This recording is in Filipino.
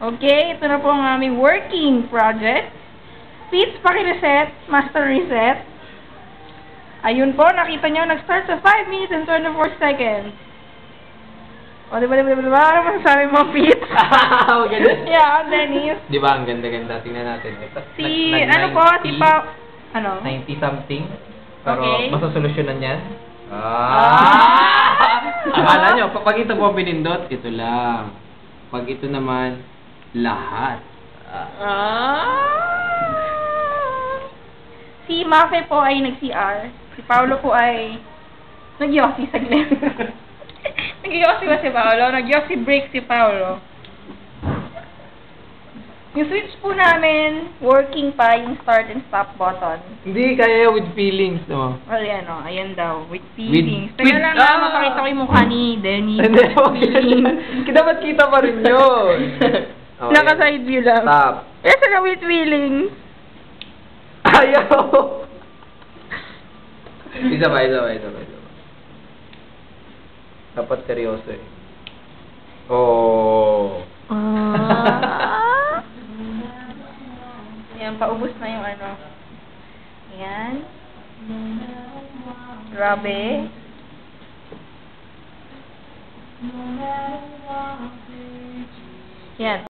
Okay, ito na po ang aming working project. Please, paki-reset. Master reset. Ayun po, nakita nyo, nag-start sa 5 minutes and 24 seconds. O, diba? Ano masasabi mo, Pete? Ganda. Yeah, Dennis. Di ba, ang ganda-ganda. Tingnan natin. Ito, Ano po, si Pa... Ano? 90 something. Pero, Okay. masasolusyonan yan. Ah! Akala nyo, pag ito po pinindot, ito lang. Pag ito naman, lahat. Si Mafe po ay nag-CR. Si Paolo po ay nag-yossi saglit. Nag-yossi ba si Paolo? Nag-yossi break si Paolo. Yung switch po namin, working pa yung start and stop button. Hindi, kaya with feelings, no? Well, yan o. Ayan daw. With feelings. With- Teka lang ah! mapakita ko yung mukha ni Denny. Hindi, Feelings. dapat kita pa rin yun. Okay. Naka-side view lang. Stop. Yes, na with feelings. Ayaw! Isa pa. Dapat seryoso eh. Oh. Yan, paubos na yung ano. Yan. Grabe. Yan.